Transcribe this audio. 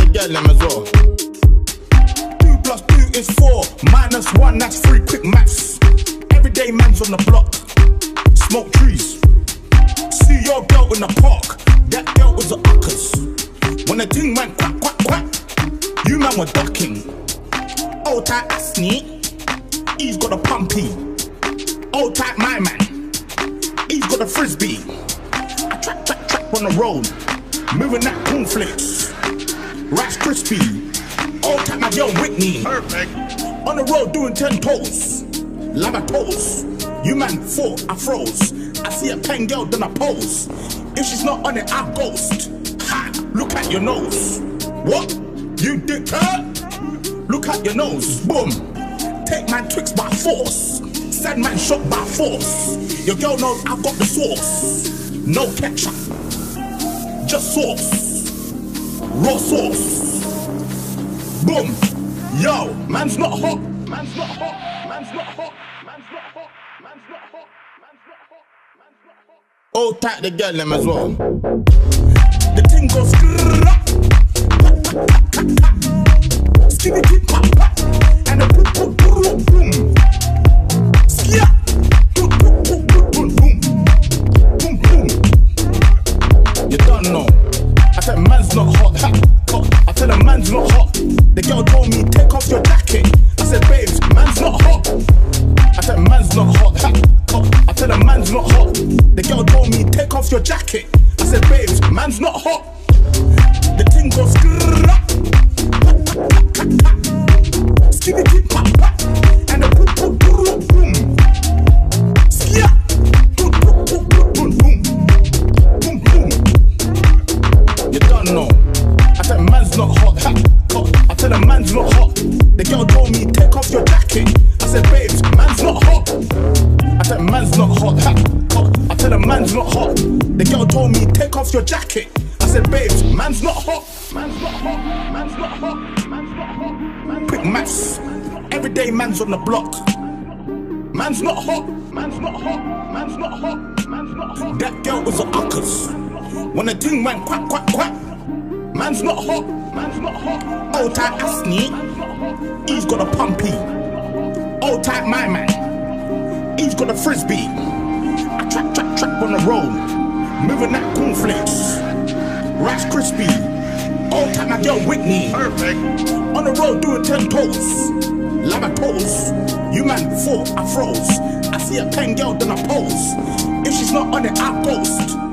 girl them as well. 2 plus 2 is 4, minus 1, that's 3, quick maths. Everyday man's on the block, smoke trees. See your girl in the park, that girl was a uckers. When the thing went quack, quack, quack, you man were ducking. Old type Asney, he's got a pumpy. Old type my man, he's got a frisbee. I track, track, track on the road, moving that cornflakes. Rice crispy, old type my girl Whitney. Perfect. On the road doing 10 toes, lava toes. You man 4, I froze. I see a pen girl, then I pose. If she's not on it, I ghost. Ha! Look at your nose. What? You dick her? Look at your nose. Boom. Take man Twix by force. Send man shot by force. Your girl knows I've got the sauce. No ketchup, just sauce. Raw sauce. Boom. Yo, man's not hot. Man's not hot. Man's not hot. Man's not hot. Man's not hot. Man's not hot. Man's not hot. Oh, tag the girl them as well. The thing goes skitty keep pop pop, and the boom boom boom boom. Skia, boom boom boom boom boom boom boom. You don't know. I said man's not hot. I said the man's not hot. The girl told me take off your jacket. I said babes, man's not hot. I said man's not hot. I said the man's not hot. The girl told me take off your jacket. I said babes, man's not hot. The thing goes skitty keep pop pop, and the boom boom boom boom. Skia, boom boom boom boom boom boom boom. You don't know. I said man's not hot. I said the man's not hot. The girl told me take off your jacket. I said babes, man's not hot. I said man's not hot. I said the man's not hot. The girl told me take off your jacket. I said babes, man's not hot. Man's not hot. Man's not hot. Man's not hot. Quick maths. Everyday man's on the block. Man's not hot. Man's not hot. Man's not hot. Man's not hot. That girl was a uckers. When the thing went quack, quack, quack, man's not hot. Man's not hot. Old type Asney, he's got a pumpy. Old type my man, he's got a frisbee. I track, track, track on the road, moving that cornflakes. Rice crispy. Old type my girl Whitney. Perfect. On the road doing 10 toes, lava toes. You man 4, I froze. I see a pen girl, then I pose. If she's not on it, I ghost.